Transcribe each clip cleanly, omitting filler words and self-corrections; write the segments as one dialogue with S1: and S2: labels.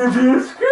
S1: niebieskie?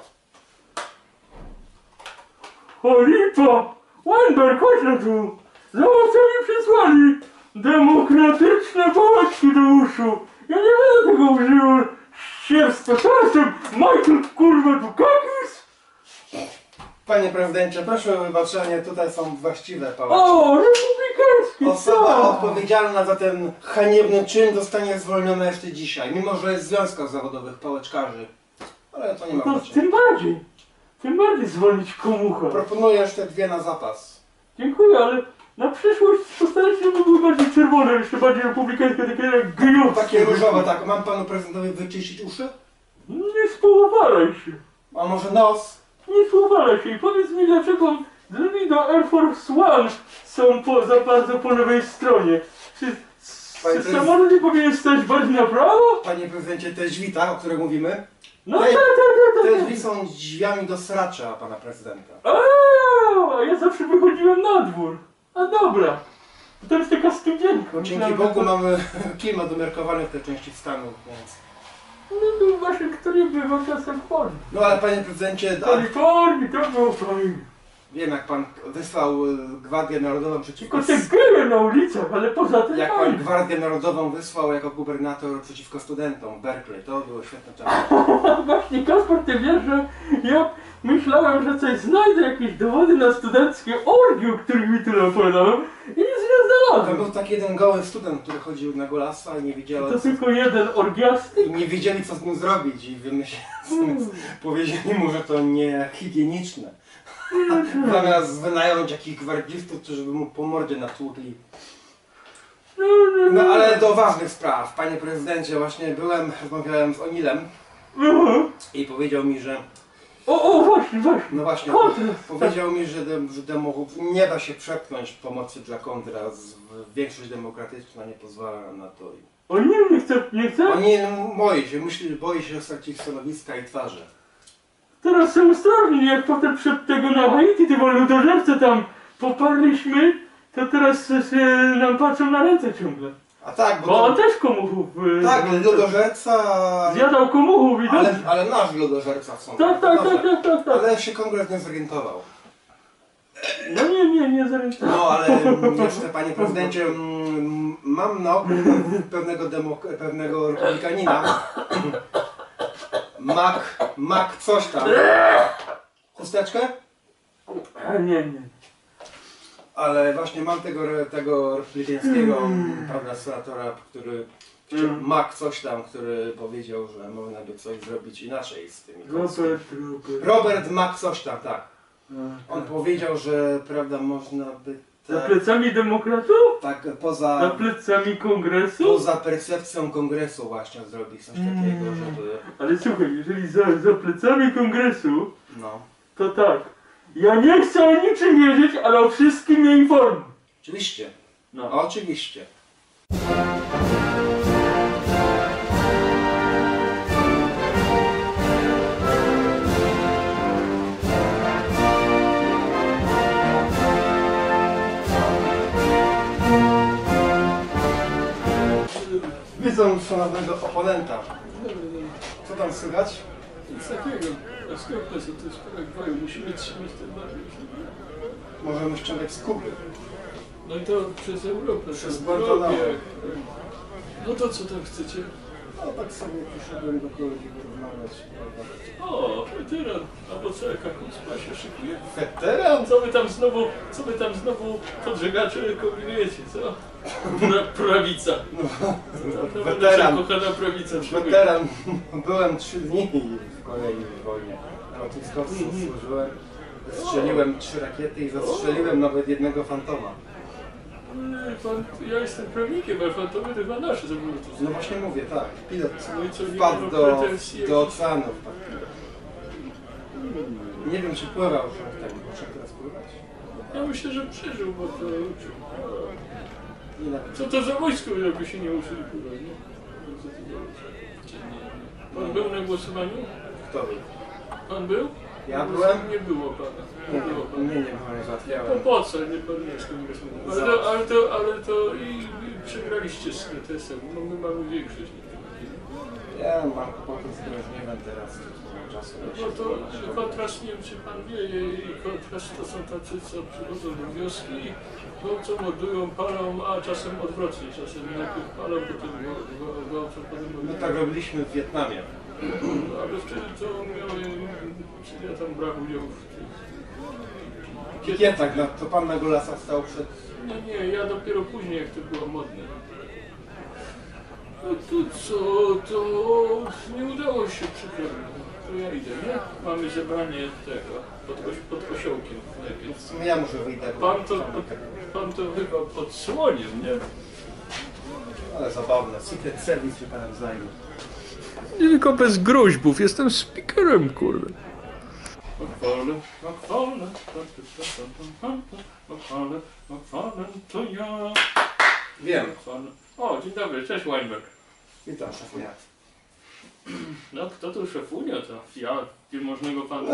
S1: O lipa! Weinberg, chodź na tu! Zobacz co mi przysłali! Demokratyczne pałeczki do uszu! Ja nie będę tego używał! Ścierstwo, to jestem Michael kurwa Dukakis!
S2: Panie prezydencie, proszę o wybaczenie, tutaj są właściwe pałeczki.
S1: O, republikański,
S2: Osoba
S1: co?
S2: odpowiedzialna za ten haniebny czyn zostanie zwolniona jeszcze dzisiaj, mimo że jest w związkach zawodowych pałeczkarzy. Ale to nie ma
S1: No,
S2: znaczenia.
S1: tym bardziej zwolnić komucha.
S2: Proponuję jeszcze 2 na zapas.
S1: Dziękuję, ale na przyszłość postarać się, żeby były bardziej czerwone, jeszcze bardziej republikańskie, takie jak gejowskie.
S2: Takie różowe, tak. Mam panu prezydentowi wyczyścić uszy?
S1: Nie spowalaj się.
S2: A może nos?
S1: Nie spowalaj się i powiedz mi, dlaczego drzwi do Air Force One są za bardzo po lewej stronie. Czy samolot nie powinien stać bardziej na prawo?
S2: Panie prezydencie, te drzwi, tak, o których mówimy?
S1: No
S2: Te-
S1: tak.
S2: Te drzwi są drzwiami do sracza pana prezydenta.
S1: A ja zawsze wychodziłem na dwór. A dobra. To jest taka studienka.
S2: Dzięki
S1: Myślałem,
S2: Bogu
S1: że to-
S2: mamy klimat umiarkowany w tej części Stanów, więc...
S1: No to w Waszyngtonie bywa czasem fajnie.
S2: No ale panie prezydencie,
S1: Kalifornii to było fajnie.
S2: wiem jak pan wysłał Gwardię Narodową przeciwko...
S1: Tylko te geje na ulicach, ale poza tym
S2: Jak pan
S1: fajnie.
S2: Gwardię Narodową wysłał jako gubernator przeciwko studentom w Berkeley, to było świetne czasy.
S1: Właśnie Kasper, ty wiesz, że ja myślałem, że coś znajdę, jakieś dowody na studenckie orgie, o których mi tyle opowiadałem i nic nie
S2: Tam
S1: znalazłem.
S2: był taki jeden goły student, który chodził na golasa i nie wiedział...
S1: To tylko jeden orgiasty.
S2: I nie wiedzieli co z nim zrobić i powiedzieli mu, że to nie higieniczne. Zamiast wynająć jakichś gwardzistów, którzy by mu po mordzie natłukli. No ale do ważnych spraw. Panie prezydencie, właśnie rozmawiałem z O'Neillem i powiedział mi, że...
S1: Właśnie.
S2: No właśnie, powiedział mi, że nie da się przepchnąć pomocy dla kontra. Większość demokratyczna nie pozwala na to.
S1: O nie chce?
S2: O'Neill boi się stracić stanowiska i twarzy.
S1: Teraz są ostrożni, jak potem przed tego na Haiti, tego ludożerce tam poparliśmy, to teraz nam patrzą na ręce ciągle.
S2: A tak,
S1: Bo on też komuchów...
S2: Tak, lodożerca...
S1: Zjadał komuchów i
S2: Ale nasz lodożerca w sądzie.
S1: Tak.
S2: Ale się kongres nie zorientował.
S1: No nie zorientowałem.
S2: No ale jeszcze panie prezydencie, mam na oku pewnego republikanina. Mac coś tam. Chusteczkę?
S1: Nie.
S2: Ale właśnie mam tego republikańskiego prawda, senatora, który Mac coś tam, który powiedział, że można by coś zrobić inaczej z tymi Robert Mac coś tam, tak. On powiedział, że prawda można by...
S1: Za plecami demokratów?
S2: Tak,
S1: Za plecami kongresu?
S2: poza percepcją kongresu właśnie zrobić coś takiego, żeby...
S1: Ale słuchaj, jeżeli za plecami kongresu,
S2: No.
S1: to tak. Ja nie chcę o niczym wiedzieć, ale o wszystkim mnie informuj.
S2: Oczywiście.
S1: No.
S2: Oczywiście. Widzę szanownego oponenta. Co tam słychać?
S1: Nic takiego. A skąd to jest Paragwaju? Musimy trzymać ten bardziej.
S2: Możemy ściągać z Kuby.
S1: No i to przez Europę.
S2: Przez Guantanamo.
S1: No to co tam chcecie?
S2: No tak sobie przyszedłem do kolegi porozmawiać.
S1: O, weteran. Albo co, jaka kucpa się szykuje?
S2: Weteran?
S1: Co wy tam znowu podżegacze kombinujecie, co? Prawica.
S2: Weteran.
S1: Nasza kochana prawica.
S2: Weteran. Byłem 3 dni w Korei w wojnie. Lotniskowcu służyłem. Strzeliłem 3 rakiety i zastrzeliłem nawet jednego fantoma.
S1: Ja jestem prawnikiem, a fantomy to chyba nasze samoloty.
S2: No właśnie mówię, tak. Pilot
S1: No i co, nie
S2: wpadł
S1: ma
S2: do
S1: pretensji?
S2: oceanu. Nie wiem czy pływał, że ten poszedł teraz pływać.
S1: Ja myślę, że przeżył, bo to uczył.
S2: Nie nawet.
S1: Co to za wojsko, jakby się nie uczyli pływać, nie? Pan był na głosowaniu?
S2: Kto był?
S1: Pan był?
S2: Ja byłem?
S1: Nie było pana.
S2: Nie,
S1: Nie było pana.
S2: nie byłem, załatwiałem.
S1: Po co? Nie pan nie jest kongresmenem. Ale to i przegraliście z TS-em. No my mamy większość.
S2: Ja mam kłopoty z Breżniewem teraz, nie mam czasu.
S1: No to kontrast, nie wiem czy pan wie, i kontrast to są tacy, co przychodzą do wioski, no co mordują, palą, a czasem odwrotnie, czasem najpierw palą, potem gwałcą, potem
S2: My
S1: mordują.
S2: tak robiliśmy w Wietnamie.
S1: No, ale wtedy to miałem, ja tam brałem udział w tych...
S2: Pikietach, no, to pan na Golasa stał przed...
S1: Nie, ja dopiero później, jak to było modne. No to co, to nie udało się przykro. To ja idę, nie? Mamy zebranie tego, pod osiołkiem.
S2: W sumie ja muszę wyjść tak.
S1: Pan to chyba pod słoniem, nie?
S2: Ale zabawne, Secret Service się panem zajmie.
S1: Nie tylko bez groźbów, jestem speakerem, kurde. Pochwalę, to ja.
S2: Wiem.
S1: O, dzień dobry, cześć Weinberg.
S2: Witam, szefunia.
S1: No, kto tu szefunio, to ja, wielmożnego pana.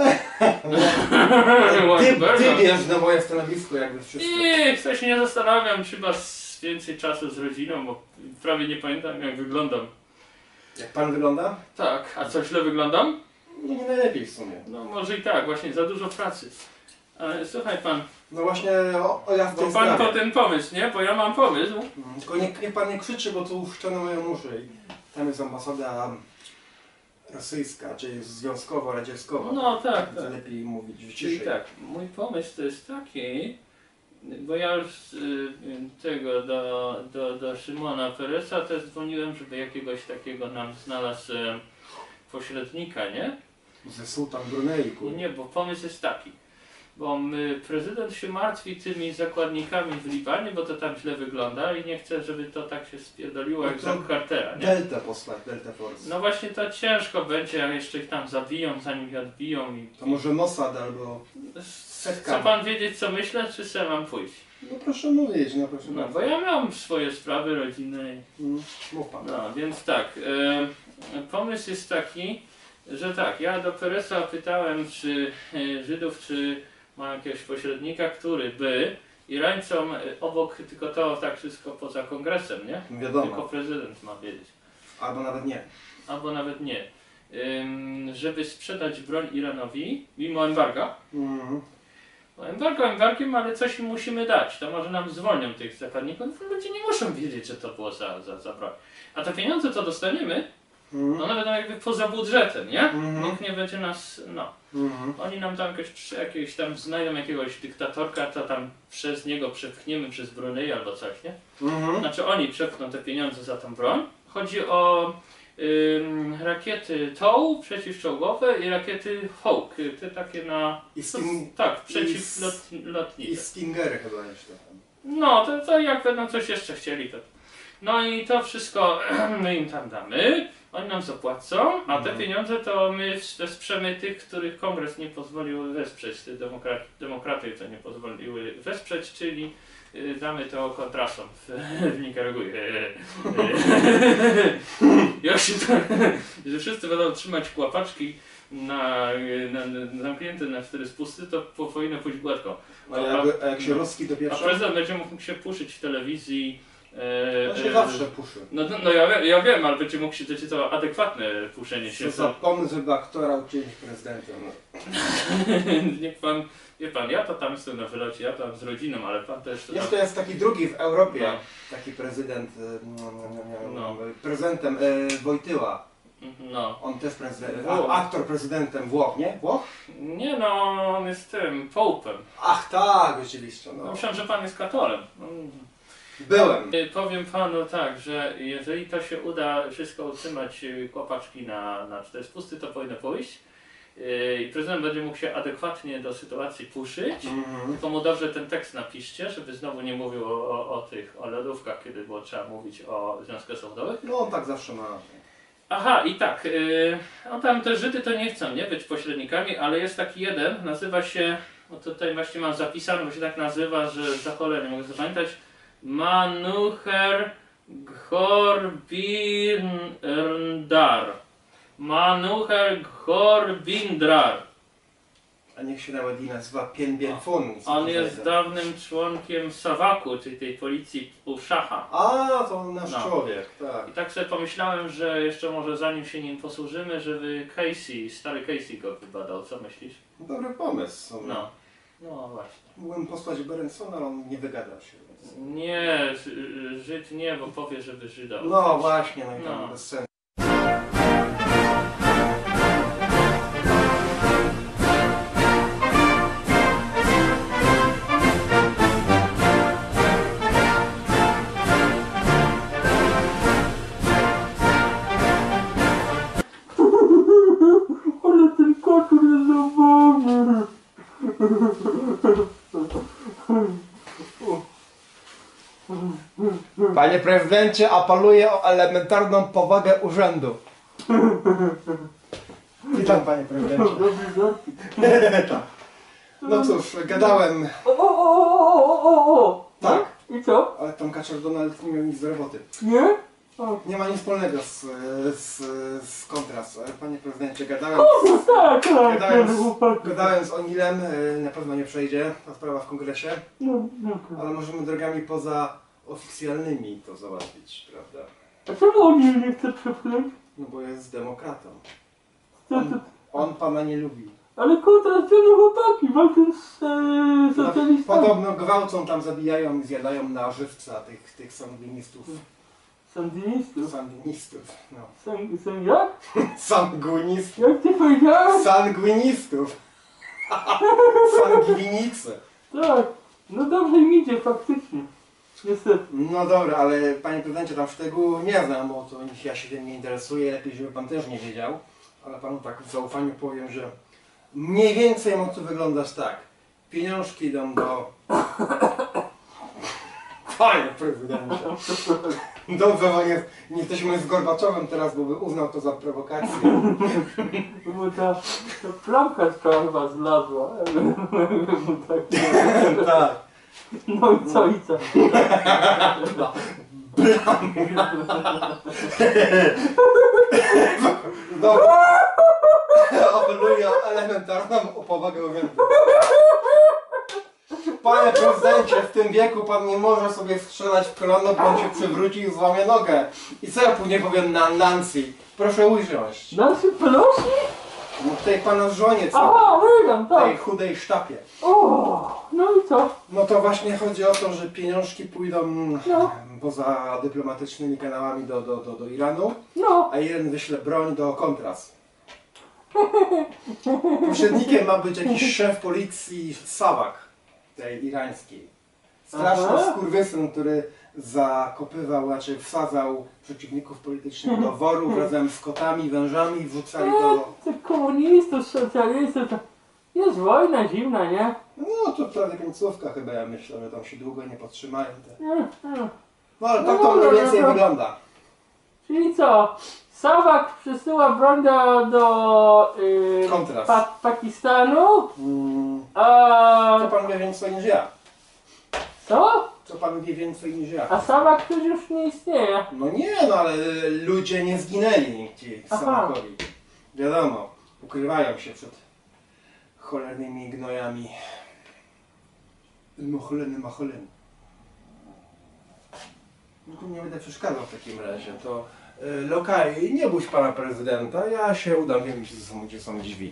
S2: Ty wiesz na moje stanowisko, jakby wszystko.
S1: Nie, coś nie zastanawiam, chyba więcej czasu z rodziną, bo prawie nie pamiętam jak wyglądam.
S2: Jak pan wygląda?
S1: Tak, a co źle wyglądam?
S2: No nie najlepiej w sumie.
S1: No może i tak, właśnie za dużo pracy. Ale słuchaj pan,
S2: No właśnie o ja w
S1: bo
S2: tej
S1: pan
S2: sprawie.
S1: to ten pomysł, nie? Bo ja mam pomysł.
S2: Tylko niech pan nie krzyczy, bo tu uszczone moje uszy. I tam jest ambasada rosyjska, czyli związkowo-radzieckowa.
S1: No tak,
S2: To
S1: tak.
S2: lepiej mówić
S1: Czyli
S2: ciszej.
S1: tak, mój pomysł to jest taki, bo ja już tego do Szymona Peresa też dzwoniłem, żeby jakiegoś takiego nam znalazł pośrednika, nie?
S2: Ze sułtan Brunei, kurde.
S1: Nie, bo pomysł jest taki. Bo prezydent się martwi tymi zakładnikami w Libanie, bo to tam źle wygląda i nie chce, żeby to tak się spierdoliło jak
S2: No to
S1: za Cartera, nie?
S2: Delta posłać, Delta Force.
S1: No właśnie to ciężko będzie, jak jeszcze ich tam zabiją, zanim ich odbiją i...
S2: To może Mossad albo...
S1: Chce pan wiedzieć co myślę, czy chcę mam pójść?
S2: No proszę mówić, no proszę
S1: No
S2: bardzo.
S1: bo ja mam swoje sprawy rodzinne.
S2: Mów pan.
S1: No więc tak, pomysł jest taki, że tak, ja do Peresa pytałem czy Żydów, czy ma jakiegoś pośrednika, który by Irańcom obok, tylko to tak wszystko poza kongresem, nie? Tylko
S2: Wiadomo.
S1: prezydent ma wiedzieć.
S2: Albo nawet nie.
S1: Albo nawet nie. Żeby sprzedać broń Iranowi, mimo embarga. No, embargo embargiem, ale coś im musimy dać. To może nam zwolnią tych zakładników. Ludzie nie muszą wiedzieć, że to było za broń. A te pieniądze, co dostaniemy, no one będą jakby poza budżetem, nie? Nikt nie będzie nas, no. Oni nam tam jakiegoś tam znajdą jakiegoś dyktatorka, to tam przez niego przepchniemy przez Brunei albo coś, nie? Znaczy oni przepchną te pieniądze za tą broń. Chodzi o rakiety TOW przeciwczołgowe i rakiety Hawk, te takie na... tak, przeciwlotnicze.
S2: I Stingery chyba jeszcze tam.
S1: No, to jak będą coś jeszcze chcieli, to... No i to wszystko my im tam damy, oni nam zapłacą, a te pieniądze to my wesprzemy tych, których kongres nie pozwolił wesprzeć, te demokraty to nie pozwoliły wesprzeć, czyli damy to kontrasom w Nikaragui. Że wszyscy będą trzymać kłapaczki zamknięte na 4 spusty, to powinno pójść gładko.
S2: A jak się Ruski
S1: A
S2: dopieszą?
S1: prezydent będzie mógł się puszyć w telewizji.
S2: On się zawsze puszy.
S1: No ja wiem, ale będzie mógł się dać to adekwatne puszenie się.
S2: Co za pomysł, żeby aktora uczynić prezydentem.
S1: Niech pan, wie pan, ja to tam jestem na wylocie, ja tam z rodziną, ale pan też to tam...
S2: Jeszcze jest taki drugi w Europie,
S1: No.
S2: taki prezydent,
S1: No.
S2: prezydentem Wojtyła.
S1: No.
S2: On też prezydent,
S1: Włoch.
S2: aktor prezydentem Włoch, nie? Włoch?
S1: Nie no, on jest tym, połpem.
S2: Ach tak, rzeczywiście, no.
S1: Myślałem, że pan jest katolem.
S2: Byłem.
S1: Powiem panu tak, że jeżeli to się uda wszystko utrzymać kłapaczki na 4 spusty, to powinno pójść. I prezydent będzie mógł się adekwatnie do sytuacji puszyć. Tylko mu dobrze ten tekst napiszcie, żeby znowu nie mówił o lodówkach, kiedy było trzeba mówić o związkach zawodowych.
S2: No on tak zawsze ma.
S1: Aha, i tak, no tam te Żydy to nie chcą, nie, być pośrednikami, ale jest taki jeden, nazywa się, no tutaj właśnie mam zapisane, bo się tak nazywa, że za cholerę nie mogę zapamiętać, Manucher Ghorbindar. Manucher Ghorbindrar.
S2: A niech się nawet i nazywa Pien Bien Phu.
S1: On jest dawnym członkiem Sawaku, czyli tej policji u Szacha.
S2: A, to nasz człowiek, tak.
S1: I tak sobie pomyślałem, że jeszcze może zanim się nim posłużymy, żeby stary Casey go wybadał. Co myślisz?
S2: Dobry pomysł.
S1: No właśnie.
S2: Mógłbym posłać Berensona, ale on nie wygadał się. Więc...
S1: Nie, Żyd nie, bo powie, żeby Żyda.
S2: No właśnie, no i tam bez sensu.
S1: Ale ten kotur jest zabawny.
S2: Panie prezydencie, apeluję o elementarną powagę urzędu. Witam, panie prezydencie. Tak. No cóż, gadałem. Tak.
S1: I co?
S2: Ale tam Kaczor Donald nie miał nic do roboty.
S1: Nie?
S2: Nie ma nic wspólnego z kontras. Panie prezydencie, gadałem z Onilem, na pewno nie przejdzie ta sprawa w kongresie, ale możemy drogami poza oficjalnymi to załatwić, prawda?
S1: A czemu Onil nie chce przepchnąć?
S2: No bo jest demokratą.
S1: Co
S2: On pana nie lubi.
S1: Ale kontrast to chłopaki, walczą z socjalistami.
S2: Podobno gwałcą tam, zabijają i zjadają na żywca tych sandynistów.
S1: Sandynistów?
S2: Sandynistów, no.
S1: Jak?
S2: Sanguinistów.
S1: Jak ty powiedziałeś?
S2: Sanguinistów. Sangwinicy.
S1: Tak. No dobrze im idzie faktycznie. Niestety.
S2: No dobra, ale panie prezydencie, tam szczegółów nie znam, bo to ja się tym nie interesuję, lepiej żeby pan też nie wiedział. Ale panu tak w zaufaniu powiem, że mniej więcej ma to wyglądać tak. Pieniążki idą do... Panie prezydencie. Dobrze, bo nie jesteśmy z Gorbaczowem teraz, bo by uznał to za prowokację.
S1: Bo ta plamka z koła chyba zlazła.
S2: Tak.
S1: No i co, i co?
S2: Dobra. Apeluję o elementarną powagę urzędu. Panie prezydencie, w tym wieku pan nie może sobie strzelać w kolano, bo on się przewróci i złamie nogę. I co ja później powiem na Nancy? Proszę usiąść.
S1: Nancy Pelosi?
S2: No tej pana żonie, co?
S1: Aha, wygram, tak.
S2: Tej chudej sztapie.
S1: O, no i co?
S2: No to właśnie chodzi o to, że pieniążki pójdą poza dyplomatycznymi kanałami do Iranu, a Iran wyśle broń do kontras. Pośrednikiem ma być jakiś szef policji Sawak, tej irańskiej. Straszny skurwysyn, który zakopywał, znaczy wsadzał przeciwników politycznych do worów razem z kotami, wężami, wrzucali do...
S1: Tych komunistów, socjalistów, to jest wojna zimna, nie?
S2: No to prawie końcówka chyba, ja myślę, że tam się długo nie podtrzymają te... No ale tak to mniej więcej wygląda.
S1: Czyli co? Sawak przesyła broń do Pakistanu,
S2: Co pan wie więcej niż ja?
S1: Co?
S2: Co pan wie więcej niż ja?
S1: A Sawak przecież już nie istnieje.
S2: No nie, no ale ludzie nie zginęli ci Sawakowi. Wiadomo, ukrywają się przed cholernymi gnojami. Macholeny. No tu nie będę przeszkadzał w takim razie, to lokaj, nie bójź pana prezydenta, ja się udam, wiem gdzie są drzwi.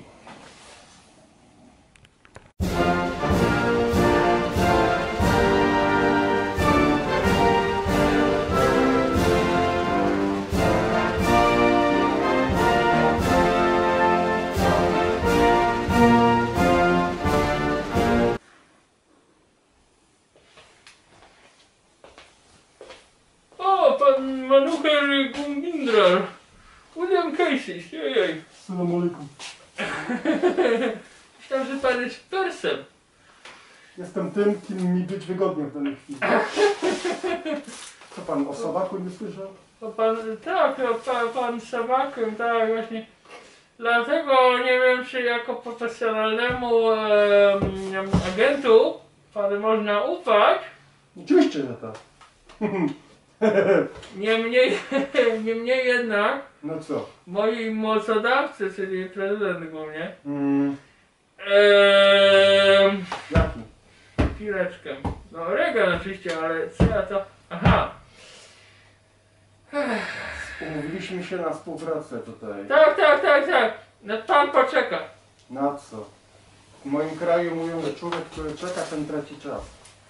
S1: Pan Manucher Gungindral. William Casey, ojej.
S2: Assalamu alaikum.
S1: Myślałem, że pan jest Persem.
S2: Jestem tym, kim mi być wygodnie w danej chwili. Co pan o Sawaku nie słyszał?
S1: O pan, tak, pan Sawakiem, tak właśnie. Dlatego nie wiem, czy jako profesjonalnemu agentu panu można ufać.
S2: Oczywiście, że tak.
S1: Niemniej jednak
S2: No co?
S1: moi mocodawcy, czyli prezydent głównie,
S2: Jaki?
S1: Chwileczkę. No Reagan oczywiście, ale co ja to... Aha.
S2: Umówiliśmy się na współpracę tutaj.
S1: Tak. No pan poczeka.
S2: Na co? W moim kraju mówią, że człowiek, który czeka, ten traci czas.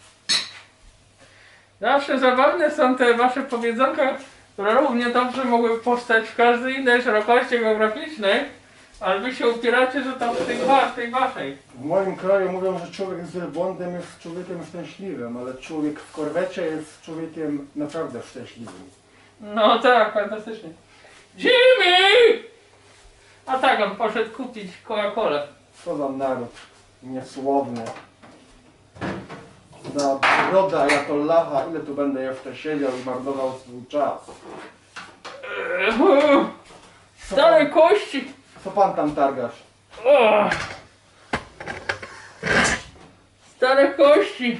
S1: Zawsze zabawne są te wasze powiedzonka, które równie dobrze mogły powstać w każdej innej szerokości geograficznej, ale wy się upieracie, że tam w tej waszej.
S2: W moim kraju mówią, że człowiek z wielbłądem jest człowiekiem szczęśliwym, ale człowiek w korwecie jest człowiekiem naprawdę szczęśliwym.
S1: No tak, fantastycznie. Jimmy! A tak, on poszedł kupić Coca-Colę.
S2: Co za naród niesłowny. Za broda Ajatollaha, ile tu będę jeszcze siedział i marnował swój czas.
S1: Stare kości!
S2: Co pan tam targasz?
S1: O! Stare kości!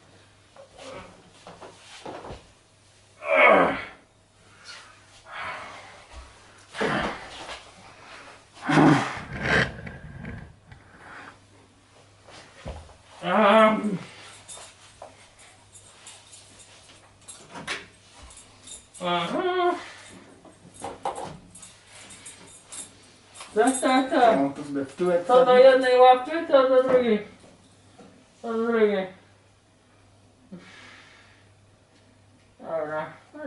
S1: Aha. Tak.
S2: Ja mam tu sobie w tyłek
S1: To do
S2: wsadzić.
S1: jednej łapy, to do drugiej. To do drugiej. Dobra.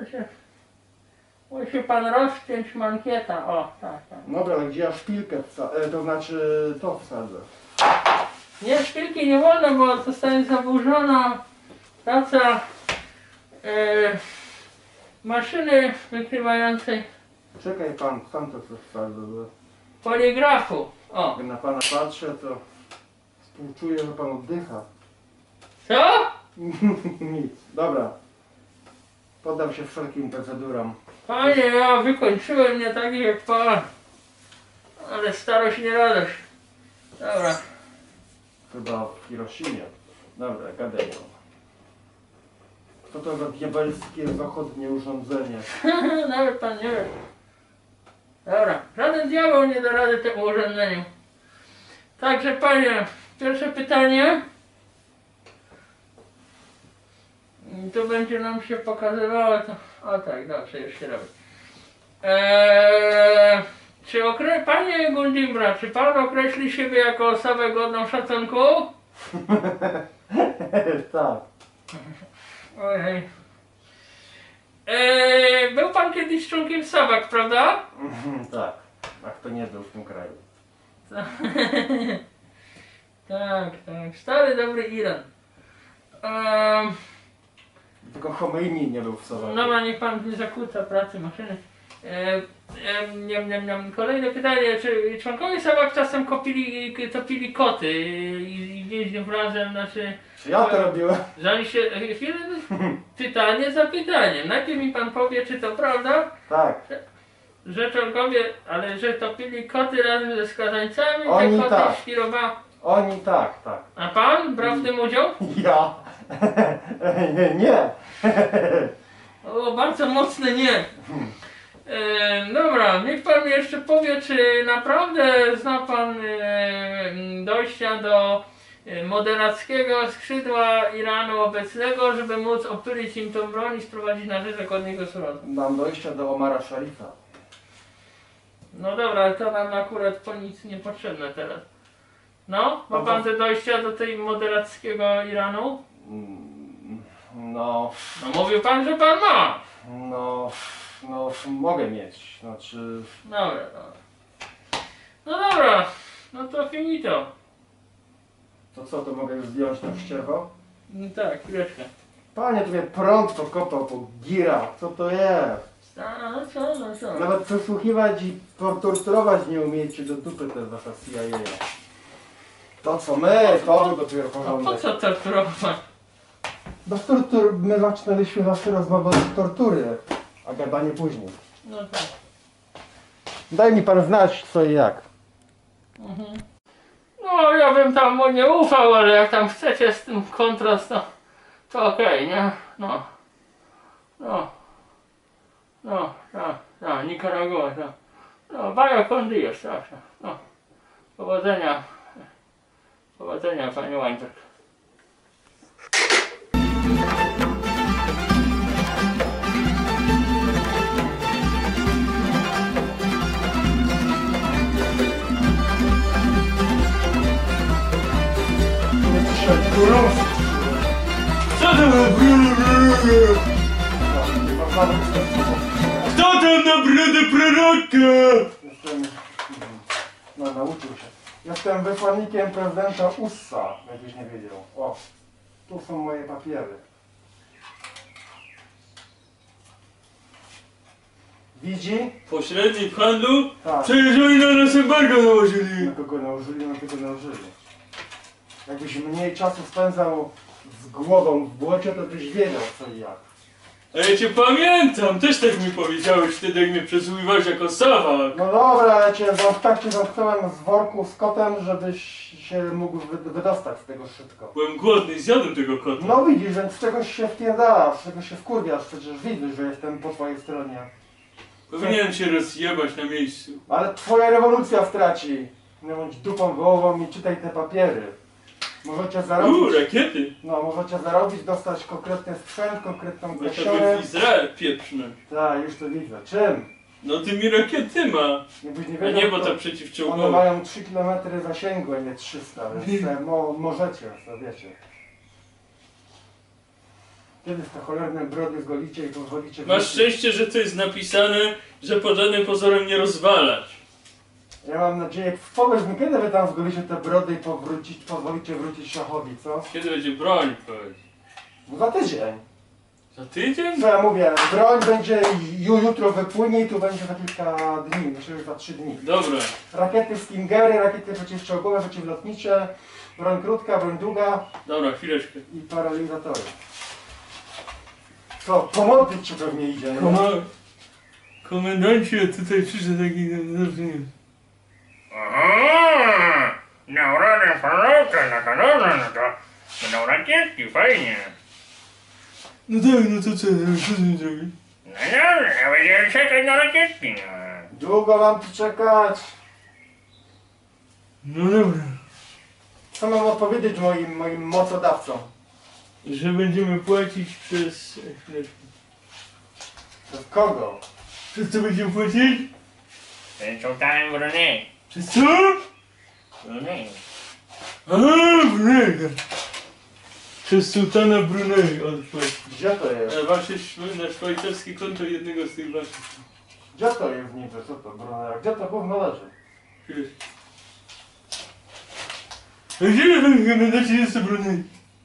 S1: Musi pan rozciąć mankieta. O, tak.
S2: Dobra, ale gdzie ja szpilkę to znaczy to wsadzę.
S1: Nie, szpilki nie wolno, bo zostanie zaburzona praca maszyny wykrywającej
S2: Czekaj pan, sam to coś wsadzę, bo
S1: poligrafu. O,
S2: jak na pana patrzę, to współczuję, że pan oddycha.
S1: co?
S2: Nic. Dobra. Poddam się wszelkim procedurom.
S1: Panie, ja wykończyłem nie taki jak pan. Ale starość nie radość. Dobra.
S2: Chyba w Hiroshimie. Dobra, gadaj. Co to za diabelskie zachodnie urządzenie?
S1: Nawet pan nie wie. Dobra, żaden diabeł nie da rady temu urządzeniu. Także panie, pierwsze pytanie. Tu będzie nam się pokazywało to. O tak, dobrze, już się robi. Czy panie Gundimbra, czy pan określi siebie jako osobę godną szacunku?
S2: Tak.
S1: Ojej. Był pan kiedyś członkiem SAWAK, prawda?
S2: Tak. A kto nie był w tym kraju?
S1: Tak. Stary, dobry Iran.
S2: Tylko Khomeini nie był w Sowaku.
S1: Dobra, niech pan nie zakłóca pracy maszyny. Kolejne pytanie, czy członkowie SAWAK czasem topili koty i gdzieś razem, znaczy...
S2: Czy ja to robiłem?
S1: Zanim się... Chwilę, pytanie za pytaniem. Najpierw mi pan powie, czy to prawda,
S2: Tak.
S1: że członkowie, ale że topili koty razem ze skazańcami,
S2: Oni
S1: te koty
S2: tak.
S1: świrowały.
S2: Oni tak.
S1: A pan brał w tym udział?
S2: Ja? Nie.
S1: O, bardzo mocne nie. Dobra, niech pan mi jeszcze powie, czy naprawdę zna pan dojścia do moderackiego skrzydła Iranu obecnego, żeby móc opylić im tą broń i sprowadzić na rzecz zakonnego surowca.
S2: Mam dojścia do Omara Szarifa.
S1: No dobra, ale to nam akurat po nic nie potrzebne teraz. No, ma pan te dojścia do tej moderackiego Iranu?
S2: No,
S1: No mówił pan, że pan ma.
S2: no, mogę mieć. Znaczy,
S1: Dobra. No dobra, no to finito.
S2: to co, to mogę już zdjąć to ścierwo?
S1: No tak, chwileczkę.
S2: Panie, tu mnie prąd pokopał po girach. Co to jest?
S1: No co?
S2: Nawet przesłuchiwać i torturować nie umiecie, do dupy te wasza CIA. To co my, to był dopiero
S1: A po
S2: porządek.
S1: co torturować?
S2: Bez tortur my zaczynaliśmy zawsze rozmowę od tortury, a gadanie później.
S1: No tak.
S2: Daj mi pan znać co i jak.
S1: No ja bym tam mu nie ufał, ale jak tam chcecie z tym kontrast, to okej, nie? Tak, Nicaragua, tak. No, vaya con Dios, tak. No, powodzenia Powodzenia, panie Łańczak. Co to ma? Kto tam na brodę proroka?
S2: Jestem... No, nauczył się. Jestem wysłannikiem prezydenta USA, jakbyś nie wiedział. O, tu są moje papiery. Widzi?
S1: Pośrednik w handlu?
S2: Tak.
S1: Przejeżdżali na nas embargo nałożyli.
S2: Na kogo nałożyli, na kogo nałożyli. Jakbyś mniej czasu spędzał z głową w błocie, to byś wiedział co i jak.
S1: A ja cię pamiętam, też tak mi powiedziałeś wtedy, jak mnie przesłuchiwałeś jako sawak.
S2: No dobra, ja cię tak cię zamknąłem z worku z kotem, żebyś się mógł wydostać z tego szybko.
S1: Byłem głodny i zjadłem tego kota.
S2: No widzisz, więc z czegoś się wpierdalasz, z czegoś się wkurwiasz, przecież widzisz, że jestem po twojej stronie.
S1: Powinienem się rozjebać na miejscu.
S2: Ale twoja rewolucja straci. Nie bądź dupą wołową i czytaj te papiery. Możecie zarobić.
S1: Rakiety!
S2: No, możecie zarobić, dostać konkretny sprzęt, konkretną
S1: No to
S2: kasiorę.
S1: by w Izrael pieprznąć.
S2: Tak, już to widzę. Czym?
S1: No tymi rakiety ma.
S2: Jakbyś nie
S1: A
S2: wiedział,
S1: nie, bo to
S2: one
S1: przeciwczołgowe.
S2: mają 3 km zasięgu, a nie 300, więc możecie, to wiecie. Kiedy te cholerne brody zgolicie i pozwolicie...
S1: Masz
S2: wrócić?
S1: szczęście, że to jest napisane, że pod żadnym pozorem nie rozwalać.
S2: Ja mam nadzieję, powiedz mi, kiedy wy tam zgolicie te brody i pozwolicie wrócić Szachowi, co?
S1: Kiedy będzie broń, powiedz?
S2: No za tydzień.
S1: Za tydzień?
S2: Co ja mówię, broń będzie jutro wypłynie i tu będzie za kilka dni, myślę, że za 3 dni.
S1: Dobra.
S2: Rakiety Stingery, rakiety przeciwczołgowe, przeciwlotnicze, broń krótka, broń długa
S1: Dobra, chwileczkę.
S2: i paralizatory. Co, pomodlić ci pewnie idzie, nie?
S1: Komendancie, tutaj przyszedł taki...
S3: Aha! Naurane faloka na kanale, no to będą rakietki, fajnie.
S1: No tak, no to co z nim zrobić?
S3: No dobrze, ja będziemy czekać na rakietki, no.
S2: Długo mam tu czekać.
S1: No dobra.
S2: Co mam odpowiedzieć moim mocodawcom?
S1: Że będziemy płacić przez... chwileczkę.
S2: Przez kogo?
S1: Przez co będziemy płacić?
S3: Ten sultan Brunei.
S1: Przez co?
S3: Brunei.
S1: A, Brunei. Przez sułtana Brunei odpłacić.
S2: Gdzie to jest?
S1: Na szwajcarskie konto jednego z tych waszych.
S2: Gdzie to jest niby? Co to, Brunei? Gdzie to gówno leży?
S1: Chwileczkę. A gdzie wy komendacie jest to Brunei?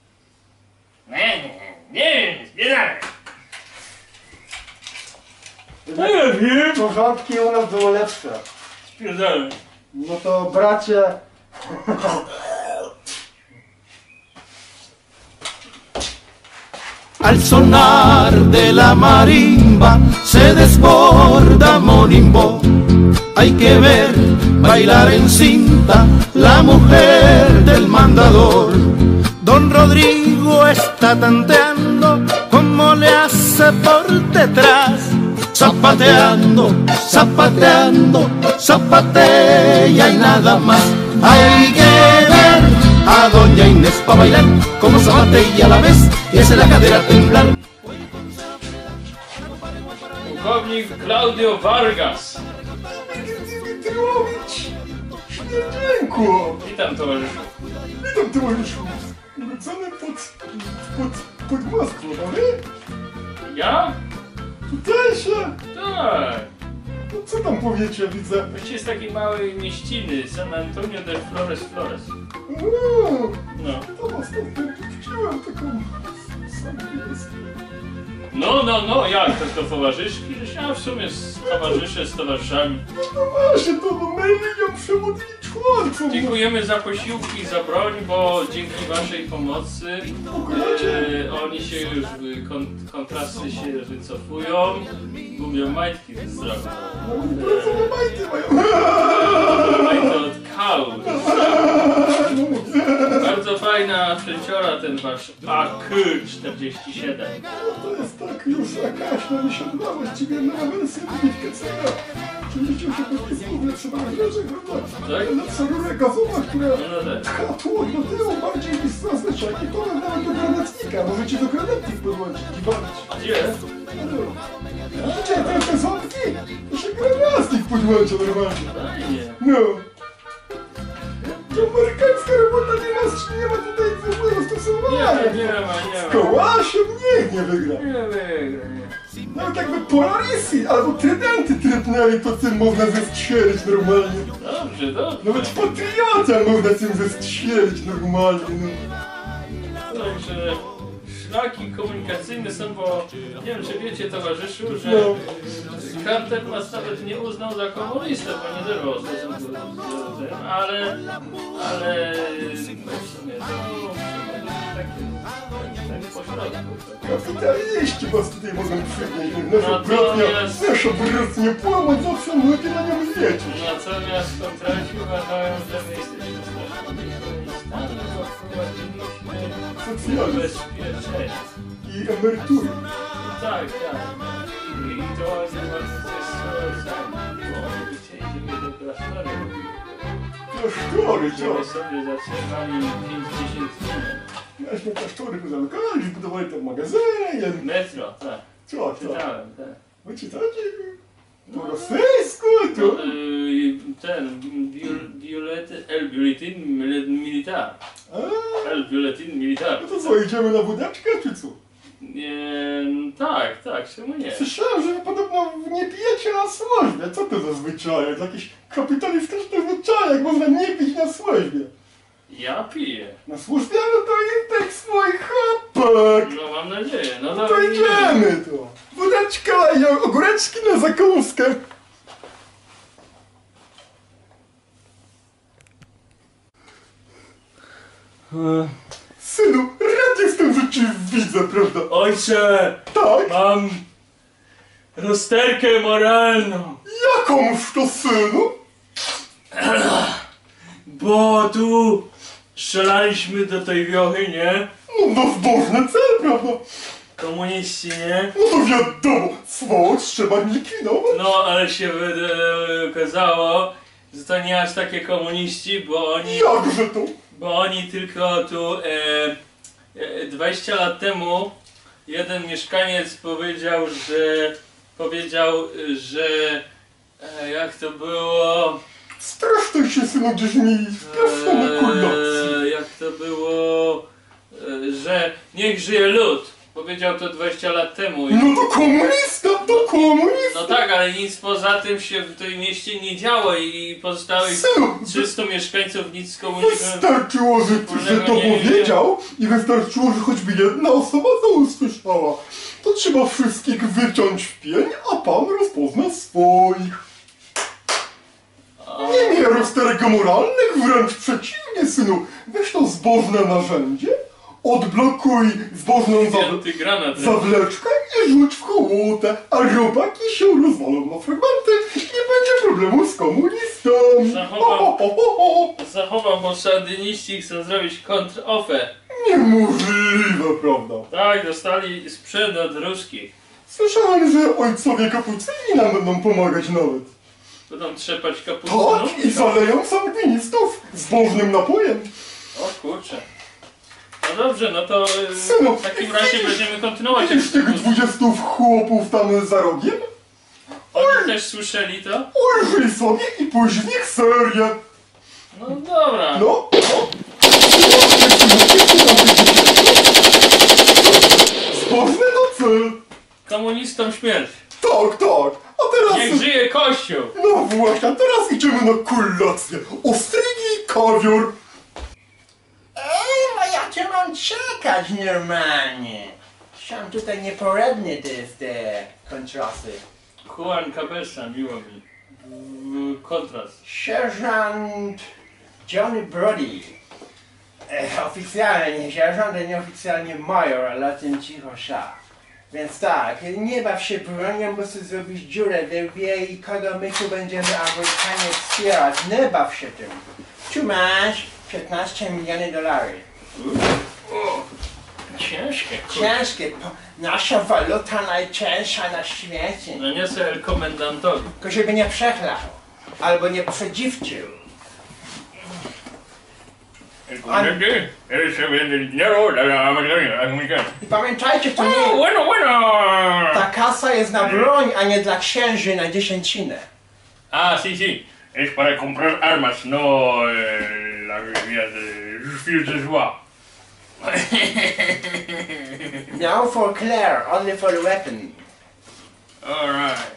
S3: Nie wiem, zbieramy.
S1: A ja wiem.
S2: Porządki u nas były lepsze.
S1: Spierdalaj.
S2: No to bracie...
S4: Al sonar de la marimba se desborda Monimbo. Hay que ver bailar en cinta la mujer del mandador. Don Rodrigo está tanteando como le hace por detrás. Zapateando, zapateando, zapatea y nada más. Hay que ver a doña Inés pa' bailar como zapatea a la vez y hace la cadera temblar.
S1: Pułkownik Claudio Vargas.
S2: Śmierdzięku!
S1: Witam towarzyszu.
S2: Witam towarzyszu! Urodzony pod Moskwą, ale?
S1: Ja?
S2: Tutejsze!
S1: Tak.
S2: No co tam powiecie, widzę?
S1: Wiecie, z takiej małej mieściny, San Antonio de Flores. No.
S2: To następnie widziałem taką samą
S1: No, jak to towarzyszki? Że ja w sumie towarzyszę z towarzyszami.
S2: No właśnie, to mylią przewodniczącą.
S1: Dziękujemy za posiłki, za broń, bo dzięki waszej pomocy oni się już, kontrasty się wycofują, gubią majtki ze strachu.
S2: Oni pracowe majty mają.
S1: Majty od kał. Bardzo fajna przęciora ten wasz AK-47.
S2: To jest tak, już
S5: Jakaś na mnie się odbyła właściwie nowa wersja Witkacego. Czyli się pewnie trzeba wierzyć, prawda?
S1: Tak?
S5: Ale co rurę gazowa, która
S1: No tak.
S5: pcha tło do tyłu bardziej niż zazwyczaj. I to nawet do granatnika. Możecie do granatnik podłączyć i walić.
S1: Gdzie?
S5: Widzicie te ząbki? To się granatnik podłącza normalnie.
S1: Fajnie.
S5: No. To amerykańska robota nie ma tutaj w ogóle zastosowania.
S1: Nie ma.
S5: Kołasiem niech nie wygra.
S1: Nie wygra, nie.
S5: Nawet jakby Polarisy albo Trydenty trypnęli, to tym można zestrzelić normalnie.
S1: Dobrze.
S5: Nawet Patriota można tym zestrzelić normalnie, no.
S1: Także szlaki komunikacyjne są, bo nie wiem czy wiecie towarzyszu, że
S5: No.
S1: Carter nas nawet nie uznał za komunistę, bo nie zerwał stosunku z tym, ale w sumie to tak pośrodku.
S5: Kapitaliści was tutaj mogą przyjąć.
S1: Natomiast-
S5: Nasza bratnia płama zawsze mogę na nią zwiedzić.
S1: Natomiast kontrakci uważają, że my jesteśmy strasznymi komunistami, bo wprowadziliśmy
S5: Socjalizm
S1: ubezpieczenie.
S5: i emerytury.
S1: Tak. I to właśnie jest sami, bo oni by chcieli, żeby do klasztoru
S5: Klasztory,
S1: żeby
S5: co?
S1: sobie zatrzymali 5-10 minut.
S5: Myśmy klasztory zamykali, budowali tam magazyny.
S1: Metro, tak.
S5: Co?
S1: Czytałem, tak.
S5: Wy czytacie? Po rosyjsku to?
S1: No, ten, El Bulletin Militar. El Bulletin Militar.
S5: No to co, idziemy na wódeczkę, czy co?
S1: Tak, czemu nie?
S5: Słyszałem, że wy podobno nie pijecie na służbie. Co to za zwyczaje? To jakieś kapitalistyczne zwyczaje, jak można nie pić na służbie.
S1: Ja piję.
S5: Na służbie? No to jest tak swój chłopak.
S1: No mam nadzieję, no
S5: No to idziemy to. Wódeczka i ogóreczki na zakąskę. Synu, rad jestem, że cię widzę, prawda?
S1: Ojcze,
S5: Tak?
S1: mam rozterkę moralną,
S5: Jakąż to, synu?
S1: bo tu strzelaliśmy do tej wiochy, nie?
S5: No zbożny cel, prawda?
S1: Komuniści, nie?
S5: No to wiadomo, swołocz trzeba likwidować.
S1: No, ale się okazało, że to nie aż takie komuniści,
S5: Jakże to?
S1: bo oni tylko tu 20 lat temu jeden mieszkaniec powiedział, że jak to było,
S5: Strasznie się, synu, gdzieś mi wpiasło na kolacji.
S1: jak to było, że niech żyje lud. Powiedział to 20 lat temu.
S5: No to komunista, to komunista.
S1: No tak, ale nic poza tym się w tym mieście nie działo i pozostałych
S5: Synu,
S1: 300 mieszkańców nic z komunizmem.
S5: wystarczyło, że to powiedział i wystarczyło, że choćby jedna osoba to usłyszała. To trzeba wszystkich wyciąć w pień, a pan rozpozna swoich. Nie miej rozterek moralnych, wręcz przeciwnie, synu. Weź to zbożne narzędzie, odblokuj zbożną
S1: Piąty granat.
S5: zawleczkę i rzuć w hołotę, a robaki się rozwalą na fragmenty i nie będzie problemu z komunistą.
S1: Zachowam, bo sandyniści chcą zrobić kontrofę.
S5: Niemożliwe, prawda?
S1: Tak, dostali sprzęt od ruskich.
S5: Słyszałem, że ojcowie kapucyni nam będą pomagać nawet.
S1: Będą trzepać kapucynów.
S5: Tak, i zaleją sandynistów zbożnym napojem.
S1: O kurczę. No dobrze, no to
S5: Synu,
S1: w takim razie będziemy kontynuować.
S5: Widzisz tych 20 chłopów tam za rogiem?
S1: Oni też słyszeli to?
S5: Ujrzyj sobie i pójdź w nich serię.
S1: No dobra.
S5: No. Zbożny to cel.
S1: Komunistom śmierć.
S5: Tak, tak. A teraz...
S1: Niech żyje Kościół.
S5: No właśnie, a teraz idziemy na kolację. Ostrygi i kawior.
S2: No ja cię mam czekać normalnie. Sam tutaj nieporadny te kontrasy.
S1: Juan Cabeza, miło mi. Kontrast.
S2: Sierżant Johnny Brody. Oficjalnie nie sierżant, a nieoficjalnie major, a latem cicho szaf. Więc tak, nie baw się bronią, bo chcę zrobić dziurę we łbie i kogo my tu będziemy Amerykanie wspierać. Nie baw się tym. Tu masz 15 miliony dolarów.
S3: Ciężkie, kurwa.
S2: Ciężkie. Nasza waluta najcięższa na świecie.
S3: Naniosę el komendantowi.
S2: Tylko żeby nie przechlał. Albo nie przedziwczył.
S3: El comandante, él se vende el dinero de la americana.
S2: I pamiętajcie, to
S3: Oh,
S2: nie...
S3: bueno, bueno.
S2: Ta kasa jest na broń, a nie dla księży na dziesięcinę.
S3: Ah, sí, sí. Es para comprar armas, no la bebida de fils de joie.
S2: No for Claire, only for the weapon.
S3: Alright.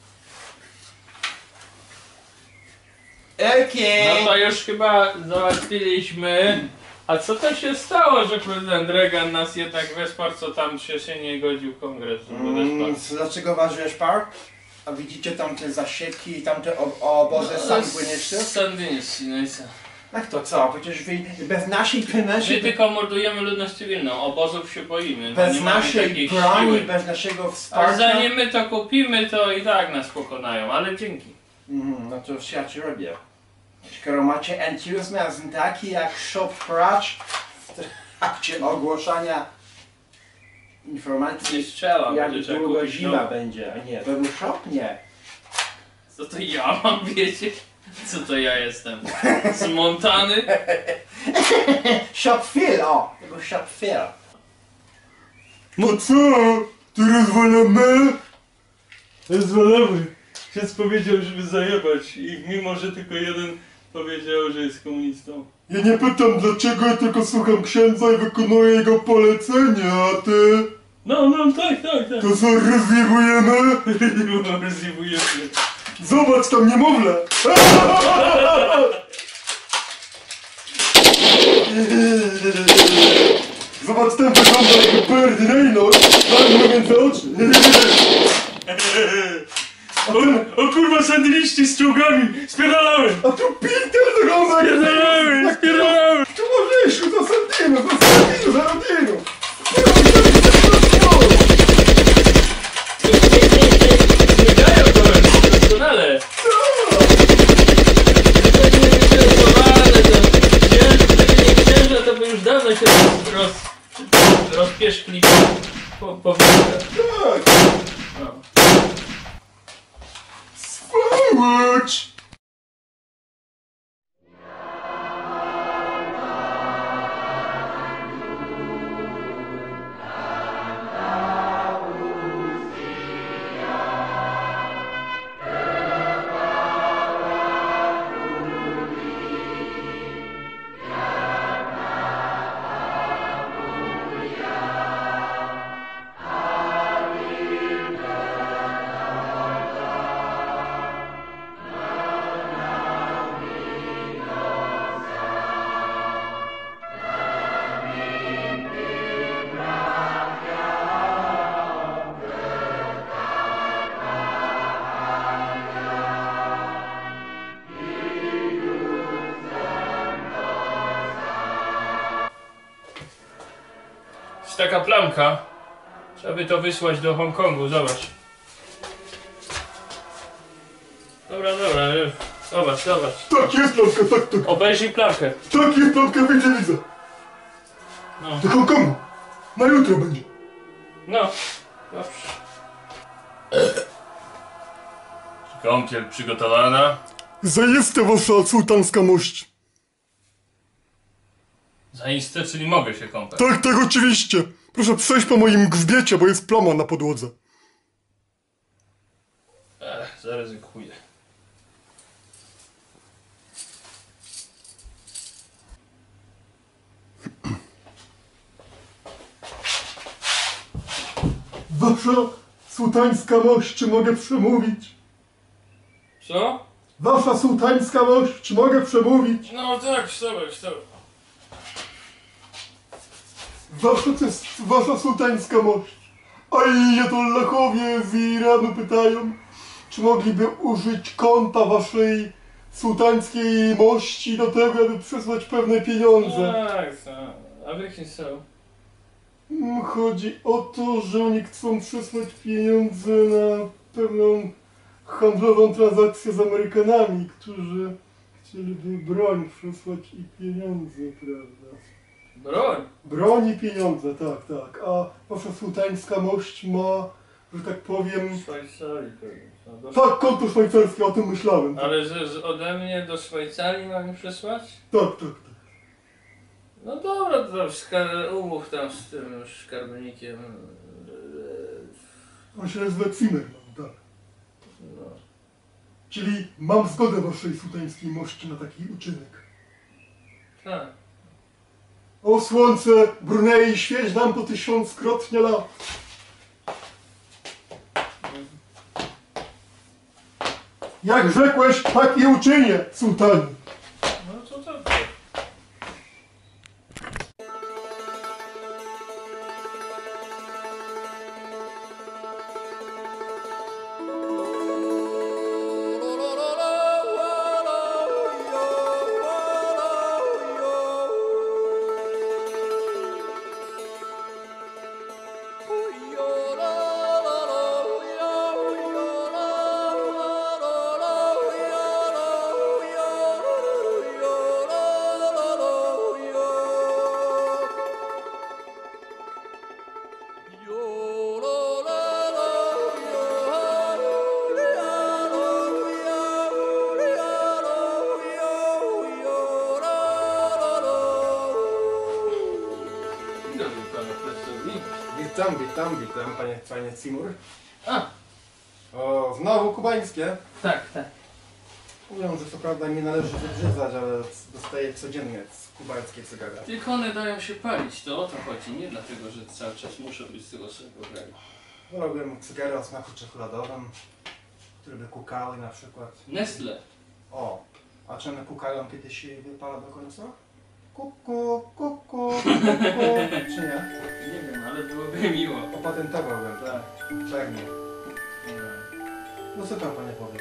S2: Okay.
S3: No to już chyba załatwiliśmy. A co to się stało, że prezydent Reagan nas jednak wesparł, co tam się nie godził kongres, żeby wesparł?
S2: Dlaczego ważyłeś park? A widzicie tam te zasieki i tam te obozy sandynistów?
S3: Sandyniści, no i co?
S2: Jak to co? Przecież wy bez naszej
S3: My
S2: pieniędzy,
S3: tylko mordujemy ludność cywilną, obozów się boimy.
S2: bez
S3: nie mamy
S2: naszej
S3: takiej
S2: broni,
S3: siły.
S2: bez naszego
S3: A
S2: wsparcia...
S3: zanim my to kupimy, to i tak nas pokonają, ale dzięki.
S2: No to ja ci robię. Skoro macie entuzjazm taki jak Shop Crutch w trakcie ogłoszenia
S3: Nie
S2: informacji,
S3: strzelam,
S2: jak
S3: będzie trzeba
S2: długo
S3: kupić
S2: zima
S3: nowe.
S2: będzie. A nie, to był Shop? Nie.
S3: Co to ja mam wiedzieć? Co to ja jestem? Z Montany?
S2: Shop Phil, o! To był Shop Phil.
S1: No co? Tu rozwalamy? Rozwalamy. Ksiądz powiedział, żeby zajebać i mimo, że tylko jeden powiedział, że jest komunistą.
S5: Ja nie pytam dlaczego, ja tylko słucham księdza i wykonuję jego polecenia, a ty?
S1: No, tak.
S5: To co, rozjebujemy?
S1: Rozjebujemy.
S5: Zobacz tam niemowlę! Zobacz, ten wygląda jak Burt Reynolds, tak mówiąc oczy.
S1: O kurwa, sandyniści z czołgami! Spierdalamy!
S5: A tu Peter wygląda jak...
S1: Spierdalamy!
S5: Tu możesz, za Sandino, za rodzinę!
S3: Biegają to doskonale! Księża to by już dawno się rozpieszkli po wiosce.
S5: Tak!
S3: No.
S5: Swałocz!
S3: Jest taka plamka. Trzeba by to wysłać do Hongkongu, zobacz. Dobra. Zobacz.
S5: Tak jest lampka, tak.
S3: Obejrzyj plamkę.
S5: Tak jest lampka, widzę.
S3: No.
S5: Do Hongkongu. Na jutro będzie.
S3: No. Dobrze. Kąpiel przygotowana.
S5: Zaiste wasza sułtanska mość.
S3: Zaiste, czyli mogę się kąpać.
S5: Tak, oczywiście. Proszę przejść po moim grzbiecie, bo jest plama na podłodze.
S3: Zaryzykuję.
S5: Wasza sułtańska mość, czy mogę przemówić?
S3: Co?
S5: Wasza sułtańska mość, czy mogę przemówić?
S3: No tak, wstawaj.
S5: Wasza sułtańska mość. Ajatollahowie z Iranu pytają, czy mogliby użyć konta waszej sułtańskiej mości do tego, aby przesłać pewne pieniądze.
S3: Tak. A w jakim celu?
S5: Chodzi o to, że oni chcą przesłać pieniądze na pewną handlową transakcję z Amerykanami, którzy chcieliby broń przesłać i pieniądze, prawda?
S3: Broń.
S5: Broń i pieniądze, tak, tak. A wasza sułtańska mość ma, że tak powiem...
S3: Szwajcarii to jest.
S5: Tak, konto szwajcarskie, o tym myślałem.
S3: Ale ode mnie do Szwajcarii mam przesłać?
S5: Tak, tak, tak.
S3: No dobra, to umów tam z tym skarbnikiem.
S5: On się nazywa Zimmerman, tak.
S3: No.
S5: Czyli mam zgodę waszej sułtańskiej mości na taki uczynek.
S3: Tak.
S5: O słońce, Brunei, świeć nam po 1000-krotnie lat. Jak rzekłeś, tak i uczynię, sułtanie.
S3: No to dobrze.
S2: Witam, panie Cimur.
S3: A,
S2: O, znowu kubańskie.
S3: tak, tak.
S2: Mówią, że co prawda nie należy wybrzydzać, ale dostaję codziennie kubańskie cygara.
S3: Tylko one dają się palić, to o to chodzi, nie dlatego, że cały czas muszą być z tego samego kraju.
S2: Robię cygary o smaku czekoladowym, które by kukały na przykład.
S3: Nestle.
S2: O, a czy one kukają, kiedy się je wypala do końca? Kuku, czy nie?
S3: Nie wiem, ale byłoby miło.
S2: Opatentowałbym,
S3: Tak.
S2: pewnie. No co tam panie powiesz?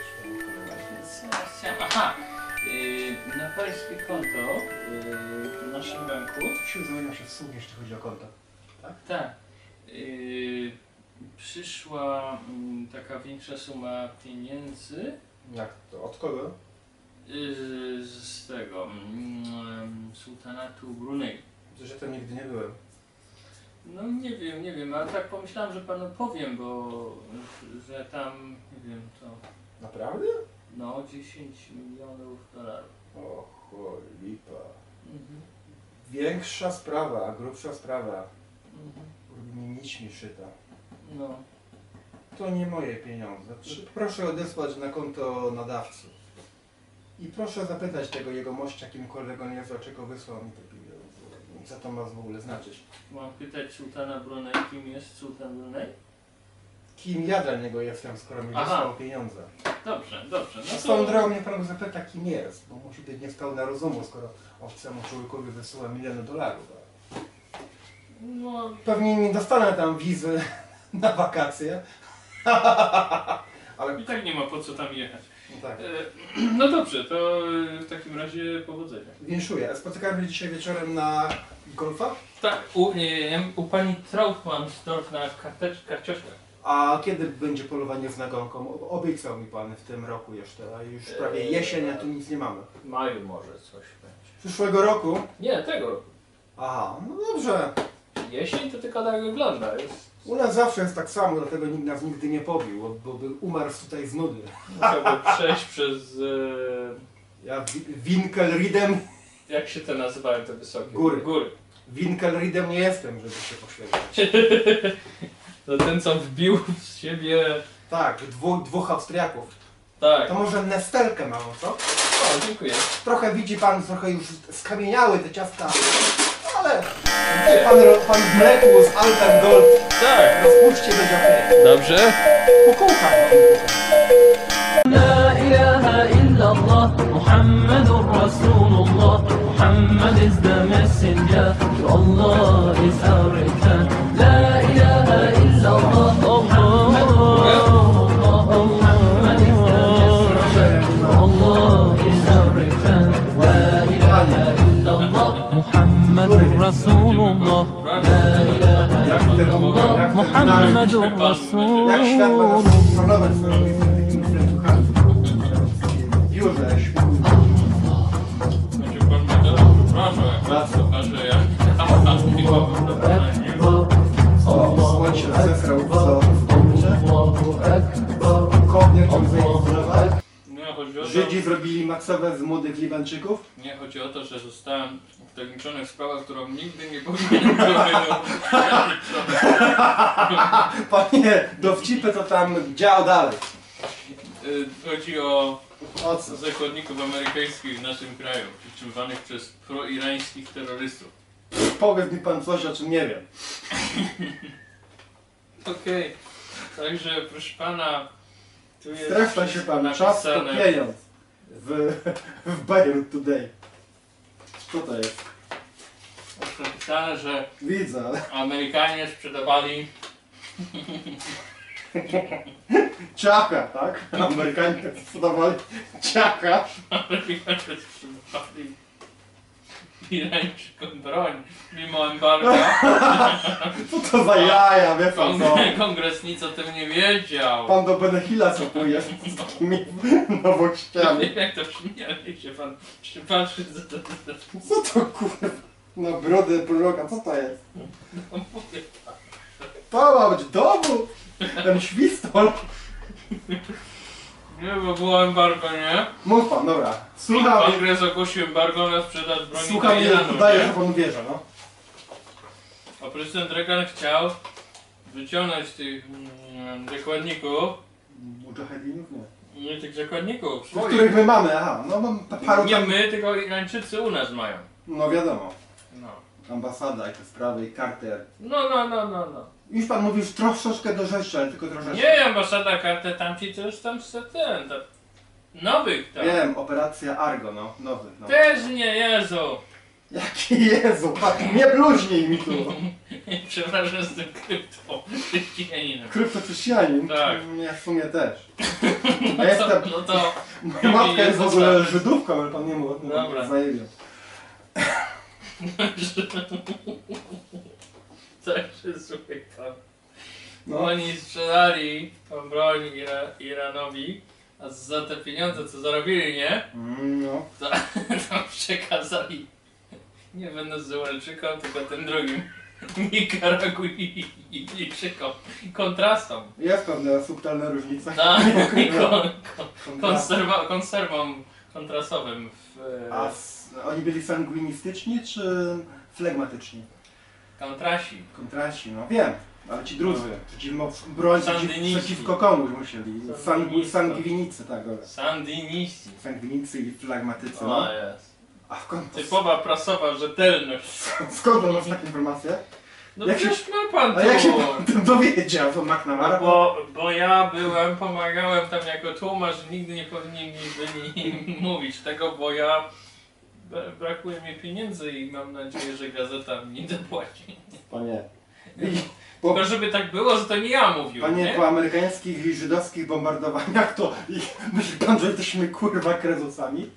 S3: Aha, na pańskie konto w naszym banku,
S2: Sił zmienią się w sumie, jeśli chodzi o konto.
S3: tak, przyszła taka większa suma pieniędzy
S2: Jak to? Od kogo?
S3: z tego sułtanatu Brunei.
S2: Że to nigdy nie byłem.
S3: No nie wiem, ale tak pomyślałem, że panu powiem, bo że tam, nie wiem, to
S2: Naprawdę?
S3: no 10 milionów dolarów.
S2: O cholipa.
S3: Mhm.
S2: Większa sprawa, grubsza sprawa.
S3: Mhm.
S2: Robi mi nićmi szyta.
S3: No.
S2: To nie moje pieniądze. Proszę odesłać na konto nadawcy. I proszę zapytać tego jegomościa, kimkolwiek on jest, dlaczego wysłał mi te pieniądze. Co to ma w ogóle znaczyć?
S3: Mam pytać sułtana Brunei, kim jest sułtan Brunei?
S2: Kim ja dla niego jestem, skoro mi
S3: Aha.
S2: wysłał pieniądze?
S3: Dobrze.
S2: No
S3: No
S2: swoją
S3: to...
S2: drogą mnie pan zapyta, kim jest, bo musi być niespełna rozumu, skoro obcemu człowiekowi wysyła miliony dolarów.
S3: No,
S2: Pewnie nie dostanę tam wizy na wakacje. Ale
S3: i tak nie ma po co tam jechać.
S2: no tak.
S3: No dobrze, to w takim razie powodzenia.
S2: Winszuję. Spotykamy się dzisiaj wieczorem na golfa?
S3: Tak, u pani Trautmannsdorf na karcioszkach.
S2: A kiedy będzie polowanie z nagonką? Obiecał mi pan w tym roku jeszcze, a już prawie jesień, a tu nic nie mamy.
S3: W maju może coś będzie.
S2: Przyszłego roku?
S3: Nie, tego roku.
S2: Aha, no dobrze.
S3: Jesień to tylko tak wygląda. Jest...
S2: U nas zawsze jest tak samo, dlatego nikt nas nigdy nie pobił, bo by umarł tutaj z nudy.
S3: Musiałby przejść przez...
S2: Ja Winkelriedem,
S3: jak się te nazywają te wysokie?
S2: Góry.
S3: Góry.
S2: Winkelriedem nie jestem, żeby się poświęcać.
S3: To ten co wbił z siebie...
S2: Tak, dwóch Austriaków.
S3: Tak.
S2: To może nestelkę małą, co?
S3: O, dziękuję.
S2: Trochę widzi pan, trochę już skamieniały te ciasta, ale pan w mleku z Alpen Gold
S3: Tak.
S2: rozpuści będzie okej.
S3: Dobrze.
S2: Kukułka.
S6: لا إله إلا الله محمد رسول الله Muhammad is the messenger Allah is our return لا إله إلا الله محمد رسول الله Muhammad is the messenger Allah is our return لا إله إلا الله محمد رسول الله لا إله إلا الله محمد رسول
S2: Jak świat
S6: الله
S2: będę kontrolować swoją listę takimi frentuchami. Biurze świat.
S3: Będzie pan mnie teraz przepraszał, jak bardzo, że ja...
S2: Słoń się zesrał, co? Kodnie tam zajęło.
S3: Nie, chodzi o to,
S2: Żydzi zrobili maksowe z młodych Libańczyków?
S3: nie, chodzi o to, że zostałem wtajemniczony w sprawę, którą nigdy nie powinienem zrobić.
S2: Panie, dowcipy to tam dział dalej.
S3: Chodzi o
S2: O co?
S3: zakładników amerykańskich w naszym kraju, przytrzymywanych przez proirańskich terrorystów.
S2: Powiedz mi pan coś, o czym nie wiem.
S3: Okej, także proszę pana, tu jest
S2: Streszcza się pan, czas to
S3: napisane,
S2: pieniądz. W Beirut Today. Co to jest?
S3: jest napisane, że
S2: Widzę, ale...
S3: Amerykanie sprzedawali
S2: Ciaka, tak? Amerykanie tak sprzedawali ciaka.
S3: Amerykanie sprzedawali Irańczykom broń mimo embarga.
S2: Co to za jaja, wie pan co?
S3: Kongres nic o tym nie wiedział.
S2: Pan do Benechila copuje z takimi nowościami.
S3: Jak to śmiali się pan patrzy,
S2: Co to kurwa? Na brodę proroka, co to jest? To ma być dowód! Ten świstol!
S3: Nie, bo było embargo, nie?
S2: Mów pan, dobra. Słucham,
S3: Kongres ogłosił embargo na sprzedaż broni
S2: słucham
S3: do
S2: i
S3: Iranu,
S2: udaję,
S3: nie?
S2: że pan wierzy, no.
S3: A prezydent Reagan chciał wyciągnąć tych zakładników,
S2: Mujahedinów nie.
S3: nie tych zakładników,
S2: Tych,
S3: swoich.
S2: których my mamy, aha, no mam paru
S3: Nie
S2: tam...
S3: my, tylko Irańczycy u nas mają.
S2: No wiadomo.
S3: No.
S2: Ambasada i te sprawy, i Carter.
S3: No.
S2: Już pan mówił już troszeczkę do rzeczy, ale tylko troszeczkę.
S3: Nie, ambasada kartę tamci to już tam ten, nowych tam.
S2: Wiem, operacja Argo, no, nowy, no.
S3: Też nie, Jezu.
S2: Jaki Jezu, pan, nie bluźnij mi tu.
S3: Przepraszam z tym krypto-chrześcijaninem.
S2: Kryptochrześcijanin?
S3: Tak.
S2: Ja w sumie też. A jestem...
S3: No to...
S2: Moja matka jest w ogóle Żydówką, ale pan nie mógł o tym
S3: Dobra.
S2: zajebiał.
S3: Także słuchaj pan.
S2: No.
S3: Oni sprzedali tą broń Iranowi, a za te pieniądze co zarobili, nie?
S2: No.
S3: To przekazali nie Wenezuelczykom, tylko tym drugim Nikaragujczykom. Kontrastom.
S2: Jest pewna subtelna różnica.
S3: Tak,
S2: Kontrasty.
S3: konserwom kontrastowym w
S2: A oni byli sanguinistyczni czy flegmatyczni?
S3: kontrasi.
S2: Kontrasi, no wiem. Ale ci drudzy, broń
S3: Sandyniści.
S2: przeciwko komuś musieli.
S3: Sandyniści.
S2: Sangwinicy, tak, dobra.
S3: Sandiniści.
S2: Sangwinicy i flagmatycy,
S3: O
S2: no.
S3: jest.
S2: A w końcu...
S3: Typowa prasowa rzetelność.
S2: Skąd on masz takie informacje?
S3: No
S2: Jak się-
S3: przecież ma pan
S2: A jak się
S3: tu.
S2: pan tym dowiedział, to McNamara?
S3: Bo ja pomagałem tam jako tłumacz, nigdy nie powinni byli mówić tego, bo ja brakuje mi pieniędzy i mam nadzieję, że gazeta mi dopłaci.
S2: Panie.
S3: Tylko żeby tak było, że to nie ja mówiłem,
S2: Panie,
S3: nie?
S2: po amerykańskich i żydowskich bombardowaniach to myśli pan, że jesteśmy kurwa krezusami?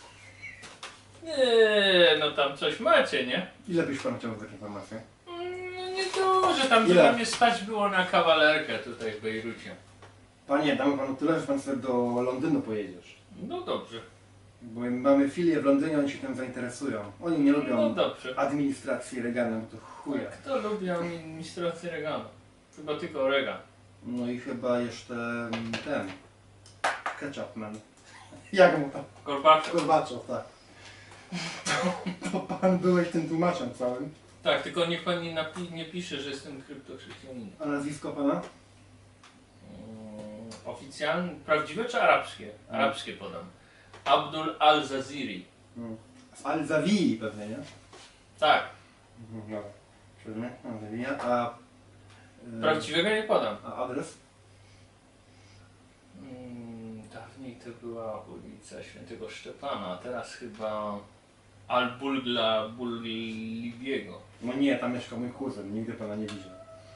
S3: Nie, no tam coś macie, nie?
S2: Ile byś pan chciał za takie informacje?
S3: No nie dużo, tam
S2: Ile?
S3: żeby mnie stać było na kawalerkę tutaj w Bejrucie.
S2: Panie, damy panu tyle, że pan sobie do Londynu pojedziesz.
S3: No dobrze,
S2: Bo mamy filię w Londynie, oni się tym zainteresują. Oni nie
S3: no
S2: lubią
S3: dobrze.
S2: administracji Reagana, bo to chuja.
S3: Kto lubi administrację Reagana? Chyba tylko Reagan.
S2: No i chyba jeszcze ten... Ketchupman. Jak mu tam?
S3: Gorbaczow.
S2: Gorbaczow, tak. To pan byłeś tym tłumaczem całym.
S3: Tak, tylko niech pan nie pisze, że jestem kryptochrześcijaninem.
S2: A nazwisko pana?
S3: Oficjalne, prawdziwe czy arabskie? Arabskie podam. Abdul al-Zaziri.
S2: Z Al-Zawii pewnie, nie?
S3: Tak,
S2: Dobra. Siódmy, Al-Zawija, a...
S3: prawdziwego nie podam.
S2: A adres?
S3: Dawniej to była ulica Świętego Szczepana, a teraz chyba Al-Bulgla Bullibiego.
S2: No nie, tam mieszkał mój kuzyn, nigdy pana nie widział.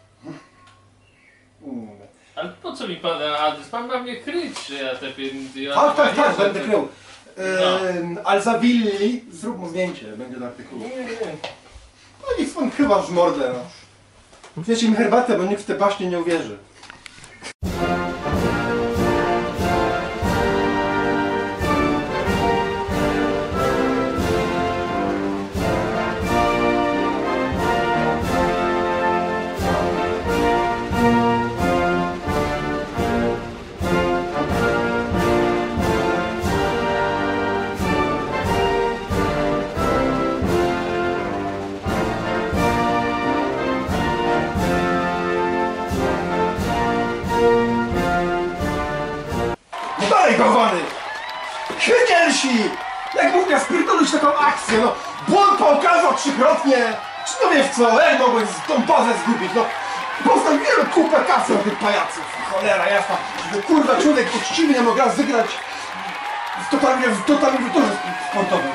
S3: Ale po co mi pan adres? Pan ma mnie kryć, że ja te pieniądze...
S2: Tak, będę krył. Al-Zawili, zrób mu zdjęcie, będzie do artykułu.
S3: Nie.
S2: No nic pan chyba w mordę, no. Wiecie mi herbatę, bo nikt w te baśnie nie uwierzy. Barygowany! Hygielsi! Jak mógł ja spierdolić taką akcję, no! Błąd pokazał trzykrotnie! Czy to wiesz co, jak mogłeś tą bazę zgubić, no? Postawiłem kupę kasy na tych pajaców! Cholera jasna, żeby kurwa człowiek uczciwy nie mógł raz wygrać w totalizatorze sportowym.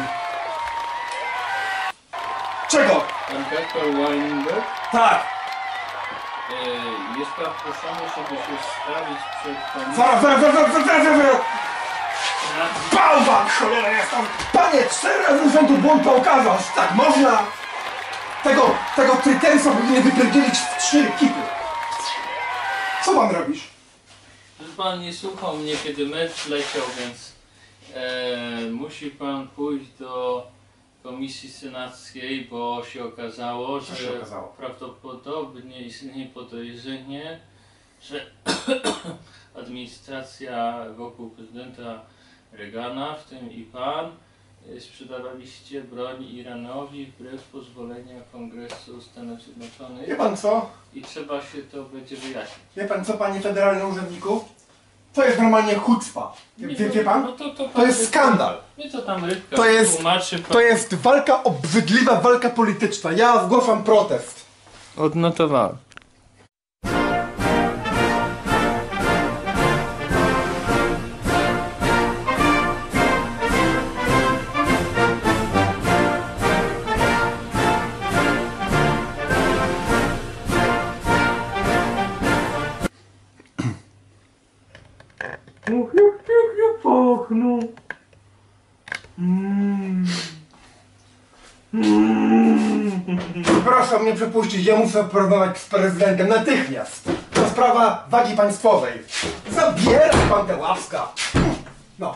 S2: Czego?
S3: Pan Karol Weinberg?
S2: Tak!
S3: Jest pan proszony, żeby się stawić przed komisją.
S2: Zaraz! Bałwan, cholera jasna! Panie, 4 razy z rzędu błąd pokazał, że tak można! Tego Trytensa powinien wypierdzielić w 3 ekipy. Co pan robisz?
S3: Że pan nie słuchał mnie, kiedy mecz leciał, więc musi pan pójść do komisji senackiej, bo się okazało,
S2: Co
S3: że
S2: się okazało?
S3: prawdopodobnie istnieje podejrzenie, że administracja wokół prezydenta Reagana, w tym i pan, sprzedawaliście broń Iranowi wbrew pozwolenia Kongresu Stanów Zjednoczonych
S2: Wie pan co?
S3: i trzeba się to będzie wyjaśnić.
S2: Wie pan co, panie federalny urzędniku? To jest normalnie chucpa. Wie pan?
S3: No
S2: To jest skandal.
S3: Nie to tam rybka
S2: To jest-
S3: tłumaczy.
S2: To jest walka, obrzydliwa walka polityczna. Ja zgłaszam protest.
S3: Odnotowałem.
S1: Och, jak pięknie pachną.
S2: Proszę mnie przepuścić, ja muszę porozmawiać z prezydentem natychmiast. To sprawa wagi państwowej. Zabieraj pan te łapska. No.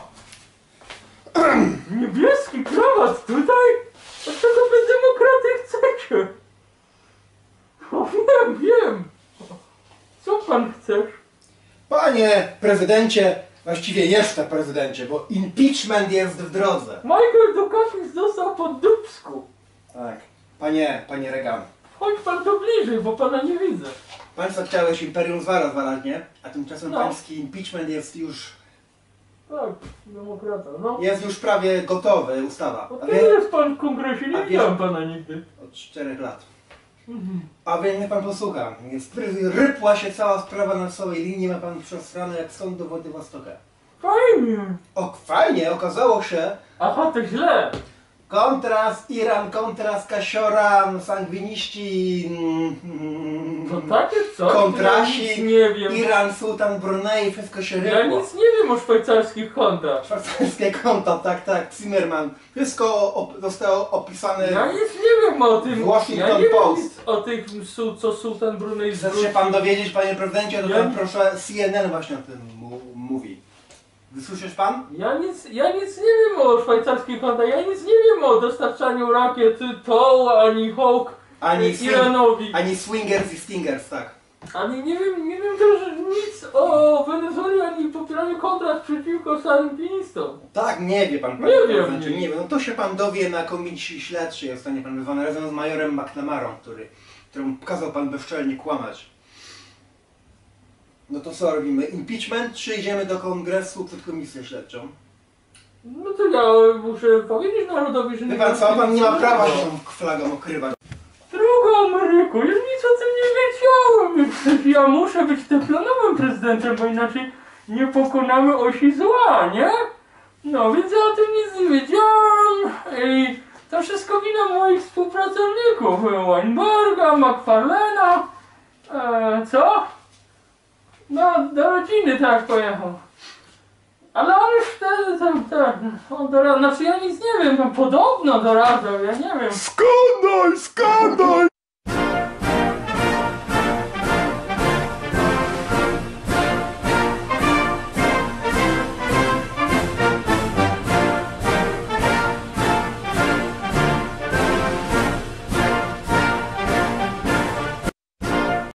S1: Niebieski krawat tutaj? A czego wy demokraty chcecie? O, wiem. Co pan chcesz?
S2: Panie prezydencie, właściwie jeszcze prezydencie, bo impeachment jest w drodze.
S1: Michael Dukakis dostał po dupsku.
S2: Tak. Panie Reagan.
S1: Chodź pan tu bliżej, bo pana nie widzę.
S2: Państwo chciałeś imperium zła rozwalać, nie? A tymczasem
S1: No.
S2: pański impeachment jest już
S1: Tak, demokrata, no.
S2: Jest już prawie gotowy, ustawa.
S1: Od
S2: A
S1: kiedy
S2: wie,
S1: jest pan w kongresie?
S2: a
S1: Nie
S2: wie-
S1: widziałem pana nigdy.
S2: od 4 lat. A więc niech pan posłucha. Rypła się cała sprawa na całej linii, ma pan przesrane jak stąd do Władywostoka.
S1: Fajnie.
S2: O, fajnie, okazało się.
S1: Aha, to źle.
S2: Kontrast Iran, kontrast Kasioran, sangwiniści,
S1: To takie co?
S2: kontrasi,
S1: Ja nic nie wiem.
S2: Iran, Sultan Brunei, wszystko się
S1: Ja
S2: rypło.
S1: nic nie wiem o szwajcarskich kontach.
S2: Szwajcarskie konta, tak, Zimmerman. Wszystko zostało opisane.
S1: Ja nic nie wiem o tym.
S2: Washington
S1: ja nie
S2: Post.
S1: wiem nic o tych, co Sultan Brunei
S2: Chce się
S1: zwrócił.
S2: pan dowiedzieć, panie prezydencie, to
S1: Ja
S2: tam
S1: nie-
S2: proszę CNN właśnie o tym mówi. Wysłyszysz pan?
S1: Ja nic nie wiem o szwajcarskich kontach. Ja nic nie wiem o dostarczaniu rakiet TOW ani Hawk Iranowi.
S2: Ani swingers i stingers, tak.
S1: Ani nie wiem też nic o Wenezueli, ani popieraniu kontrakt przeciwko sandynistom.
S2: Tak, nie wie pan,
S1: Nie
S2: panie
S1: wiem,
S2: prezydencie,
S1: nie.
S2: nie wiem. No to się pan dowie na komisji śledczej, zostanie pan wezwany razem z majorem McNamarą, któremu kazał pan bezczelnie kłamać. No to co robimy? Impeachment, czy idziemy do kongresu przed komisję śledczą?
S1: No to ja muszę powiedzieć narodowi, że
S2: Wie pan co, pan nie ma prawa się tą flagą okrywać.
S1: Droga Ameryko, ja nic o tym nie wiedziałem. Przecież ja muszę być teflonowym prezydentem, bo inaczej nie pokonamy osi zła, nie? No więc ja o tym nic nie wiedziałem i to wszystko wina moich współpracowników. Weinberga, McFarlane'a, co? No, do rodziny tak pojechał. Ale on już wtedy on znaczy ja nic nie wiem, tam podobno doradzał, ja nie wiem.
S5: Skandal!